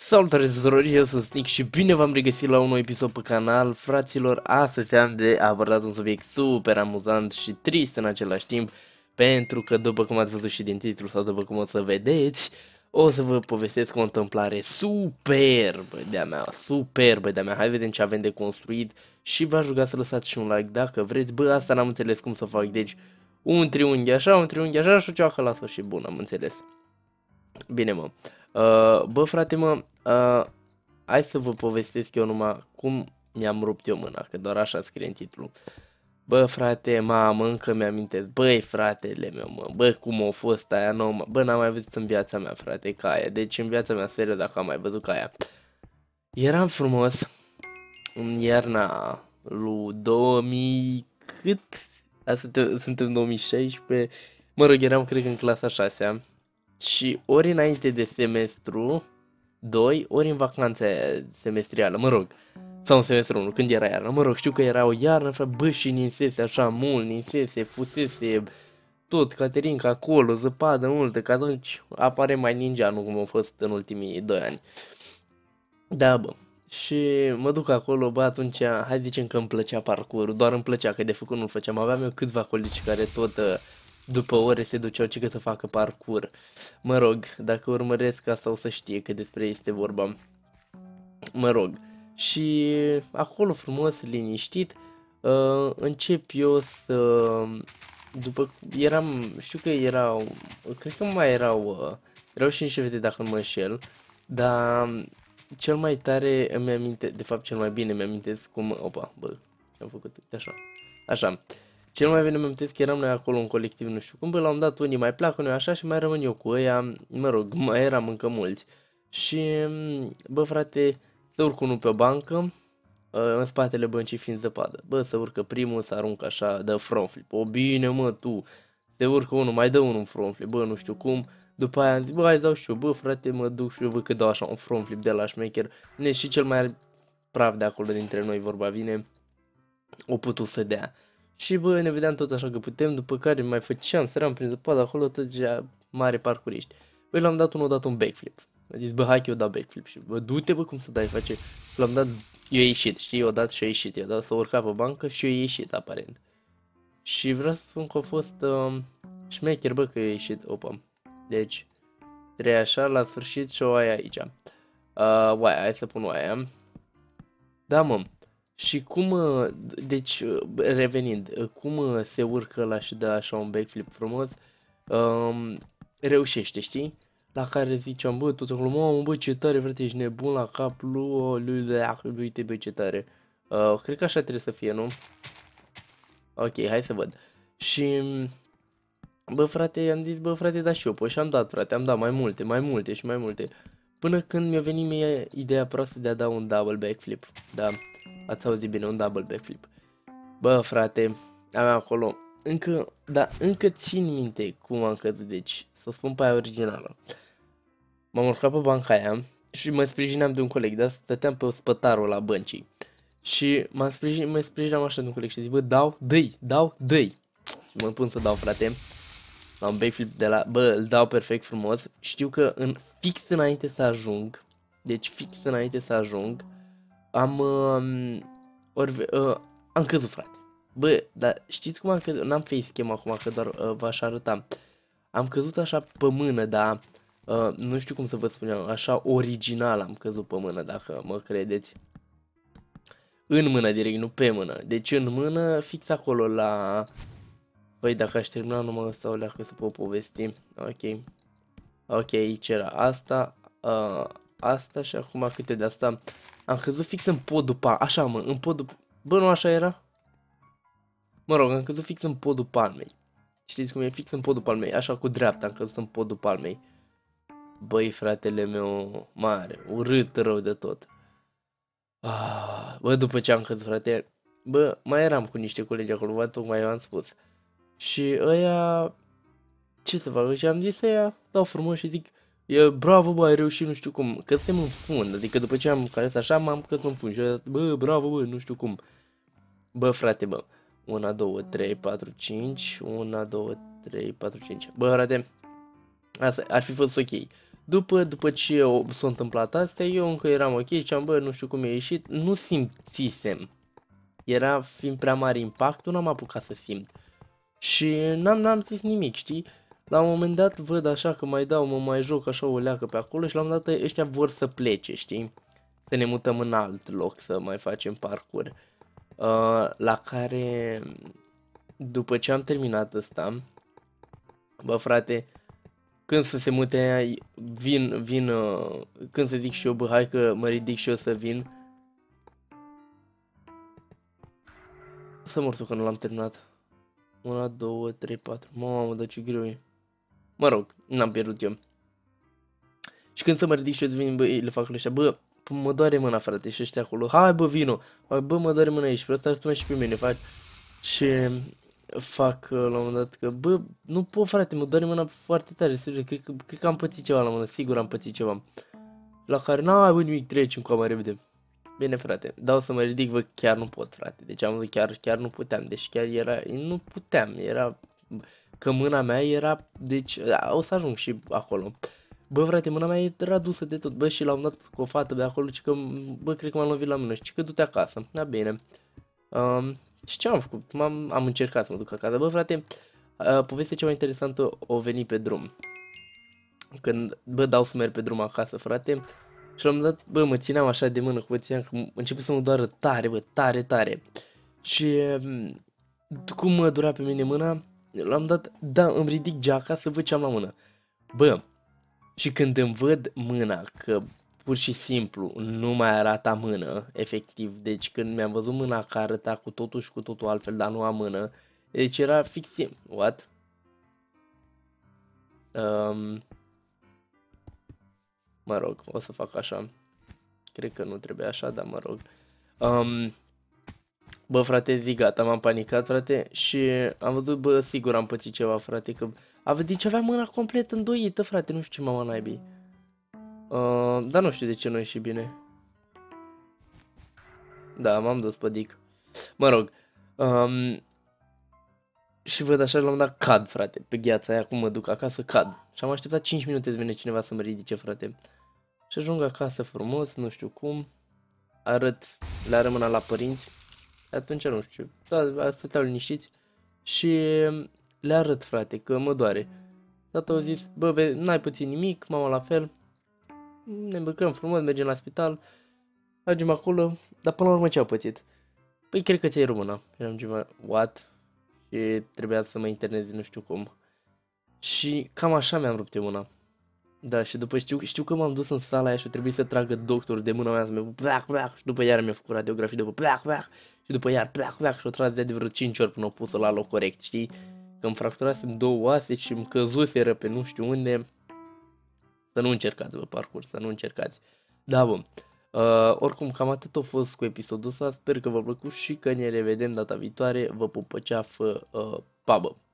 Salutare tuturor, eu sunt Snic și bine v-am regăsit la un nou episod pe canal. Fraților, astăzi am de abordat un subiect super amuzant și trist în același timp, pentru că după cum ați văzut și din titlu sau după cum o să vedeți, o să vă povestesc o întâmplare superbă de-a mea. Hai vedem ce avem de construit și v-aș ruga să lăsați și un like dacă vreți. Bă, asta n-am înțeles cum să fac, deci un triunghi așa și o ceacă la sfârșit. Bun, am înțeles. Bine, mă. Bă, frate, mă, hai să vă povestesc eu numai cum mi-am rupt eu mâna, că doar așa scrie în titlu. Bă, frate, mamă, încă mi-amintesc. Băi, fratele meu, mă, bă, cum a fost aia nouă, mă. Bă, n-am mai văzut în viața mea, frate, ca aia. Deci în viața mea, serios, dacă am mai văzut ca aia. Eram frumos în iarna lui 2000, cât? Suntem în 2016, mă rog, eram, cred că, în clasa 6-a. Și ori înainte de semestru 2, ori în vacanța semestrială, mă rog. Sau în semestru 1, când era iarnă, mă rog, știu că era o iarnă, frate, bă, și ninsese așa mult, fusese tot, Caterinca acolo, zăpadă multă, că atunci apare mai ninja, nu cum a fost în ultimii 2 ani. Da, bă. Și mă duc acolo, bă, atunci, hai zicem că îmi plăcea parcurul, doar îmi plăcea, că de făcut nu-l făceam. Aveam eu câțiva colegi care tot după ore se duceau cică să facă parcur. Mă rog, dacă urmăresc asta o să știe că despre este vorba. Mă rog. Și acolo frumos, liniștit, încep eu să... După știu că erau, cred că mai erau și niște fete dacă nu mă înșel, dar cel mai tare îmi aminte, de fapt cel mai bine îmi amintesc cum, opa, bă, ce-am făcut, așa. Cel mai bine îmi amintesc că eram noi acolo în colectiv, nu știu cum, bă, la un dat unii mai plac, unii așa și mai rămân eu cu ăia, mă rog, mai eram încă mulți. Și, bă, frate, să urc unul pe o bancă, în spatele băncii fiind zăpadă. Bă, să urcă primul, să aruncă așa, dă front flip. O, bine, mă, tu. Se urcă unul, mai dă unul un front flip, bă, nu știu cum. După aia am zis, bă, hai dau și eu, bă, frate, mă duc și eu, văd că dau așa un front flip de la șmecher. Ne și cel mai praf de acolo dintre noi, vorba vine, o putut să dea. Și, bă, ne vedeam tot așa că putem, după care mai făceam, săream prin zăpadă acolo, tot deja mare parcuriști. Băi, l-am dat unul, un backflip. A zis, bă, hai că eu dau backflip și, bă, du-te, bă, cum să dai, face. L-am dat, eu ieșit, știi, o dat și eu ieșit, i-a dat să urca pe bancă și eu ieșit, aparent. Și vreau să spun că a fost șmecher, bă, că eu ieșit, opa. Deci, 3 așa, la sfârșit și o aia aici. Oaia, hai să pun oaia. Da, mă. Și cum, deci, revenind, cum se urcă la și dă așa un backflip frumos, reușește, știi? La care ziceam, bă, tot acolo, mamă, bă, ce tare, frate, ești nebun la cap, uite, bă, ce tare. Cred că așa trebuie să fie, nu? Ok, hai să văd. Și, bă, frate, i-am zis, bă, frate, da și eu, și am dat, frate, am dat mai multe și mai multe. Până când mi-a venit mie ideea proastă de a da un double backflip, da. Ați auzit bine, un double backflip. Bă, frate, aveam acolo, încă țin minte cum am căzut, deci, să spun pe aia originală. M-am urcat pe banca aia și mă sprijineam de un coleg, dar stăteam pe spătarul la băncii. Și mă sprijinam așa de un coleg și zic, bă, dă-i. Și mă pun să dau, frate. La un backflip de la, bă, îl dau perfect frumos. Știu că fix înainte să ajung, am căzut, frate. Bă, dar știți cum am căzut? N-am facecam acum, că doar v-aș arăta. Am căzut așa pe mână, dar nu știu cum să vă spunem, așa original am căzut pe mână, dacă mă credeți. În mână direct, nu pe mână. Deci în mână, fix acolo la... Băi, dacă aș termina numai ăsta o leacă să pot povesti. Ok, aici era asta și acum câte de asta. Am căzut fix în podul așa, mă, în podul... Bă, nu așa era? Mă rog, am căzut fix în podul palmei. Știți cum e? Fix în podul palmei, așa cu dreapta am căzut în podul palmei. Băi, fratele meu mare, urât rău de tot. Bă, după ce am căzut, frate, bă, mai eram cu niște colegi acolo, bă, tocmai v-am spus. Și ăia, ce să fac? Și am zis ăia, dau frumos și zic, bravo, bă, ai reușit, nu știu cum, că suntem în fund, adică după ce am căzut așa, m-am căzut în fund și ăia, bă, bravo, bă, nu știu cum. Bă, frate, bă, 1, 2, 3, 4, 5, 1, 2, 3, 4, 5, bă, frate, asta ar fi fost ok. După ce s-a întâmplat astea, eu încă eram ok, ziceam, bă, nu știu cum e ieșit, nu simțisem. Era, fiind prea mare impactul, n-am apucat să simt. Și n-am zis nimic, știi? La un moment dat văd așa că mai dau, mă mai joc așa o leacă pe acolo și la un moment dat ăștia vor să plece, știi? Să ne mutăm în alt loc, să mai facem parcurs. La care, după ce am terminat ăsta, bă frate, când să se mute, vin, când să zic și eu, bă, hai că mă ridic și eu să vin. Să mor că nu l-am terminat. 1, 2, 3, 4, mamă, dar ce greu e. Mă rog, n-am pierdut eu. Și când să mă ridic și eu să vin, bă, le fac ăștia, bă, mă doare mâna, frate, și ăștia acolo, hai bă, vino, bă, mă doare mâna aici, pe ăsta tu și pe mine, faci. Și fac la un moment dat că, bă, nu pot, frate, mă doare mâna foarte tare, serios, cred că am pățit ceva la mână, sigur am pățit ceva. La care, n-ai, bă, nimic, trecem cu mai repede. Bine, frate, dau să mă ridic, bă, chiar nu pot, frate, deci am văzut, chiar nu puteam, deci chiar era, nu puteam, era, că mâna mea era, deci, o să ajung și acolo. Bă, frate, mâna mea era dusă de tot, bă, și l-am dat cu o fată de acolo, și că, bă, cred că m-am lovit la mână, și că du-te acasă, da, bine. Și ce am făcut? Am încercat să mă duc acasă, bă, frate, povestea cea mai interesantă o veni pe drum. Când, bă, dau să merg pe drum acasă, frate, și l-am dat, bă, mă țineam așa de mână, că țineam, că începe să mă doară tare, bă, tare, tare. Și cum mă dura pe mine mâna, l-am dat, da, îmi ridic geaca să văd ce am la mână. Bă, și când îmi văd mâna, că pur și simplu nu mai arată mână, efectiv, deci când mi-am văzut mâna că arăta cu totul și cu totul altfel, dar nu am mână, deci era fix, what? Mă rog, o să fac așa. Cred că nu trebuie așa, dar mă rog. Bă, frate, zic, gata, m-am panicat, frate, și am văzut, bă, sigur am pățit ceva, frate, că a văzut ce avea mâna complet îndoită, frate, nu știu ce mama naibii. Dar nu știu de ce nu e și bine. Da, m-am dus pe dic. Mă rog. Și văd așa, la un dat cad, frate, pe gheața aia, cum mă duc acasă, cad. Și am așteptat 5 minute să vine cineva să mă ridice, frate. Și ajung acasă frumos, nu știu cum. Le arăt mâna la părinți. Atunci nu știu, da, stăteau liniștiți. Și le arăt, frate, că mă doare. Tata au zis, bă, n-ai pățit nimic, mama la fel. Ne îmbrăcăm frumos, mergem la spital. Mergem acolo, dar până la urmă ce au pățit? Păi cred că ți-ai rupt mâna. Eram ceva, what? Și trebuia să mă internez nu știu cum. Și cam așa mi-am rupt eu mâna. Da, și după știu că m-am dus în sala aia și trebuie să tragă doctorul de mâna mea să mi și după iar mi-a făcut radiografie, după și după iar și o tras de vreo 5 ori până o pus-o la loc corect, știi? Că îmi fracturasem 2 oase și îmi căzuseră pe nu știu unde. Să nu încercați, bă, parcurs, să nu încercați. Da, bă. Oricum, cam atât a fost cu episodul ăsta. Sper că v-a plăcut și că ne revedem data viitoare. Vă pup pe ceafă. Pa, bă.